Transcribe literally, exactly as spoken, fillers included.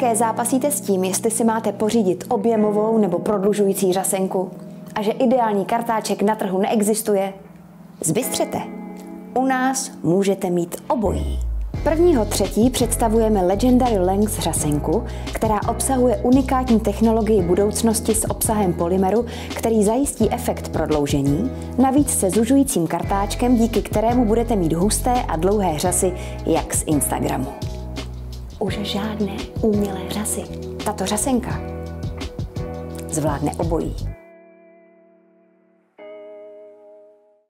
také zápasíte s tím, jestli si máte pořídit objemovou nebo prodlužující řasenku a že ideální kartáček na trhu neexistuje? Zbystřete! U nás můžete mít obojí. prvního třetí představujeme Legendary Length řasenku, která obsahuje unikátní technologii budoucnosti s obsahem polymeru, který zajistí efekt prodloužení, navíc se zužujícím kartáčkem, díky kterému budete mít husté a dlouhé řasy jak z Instagramu. Už žádné umělé řasy. Tato řasenka zvládne obojí.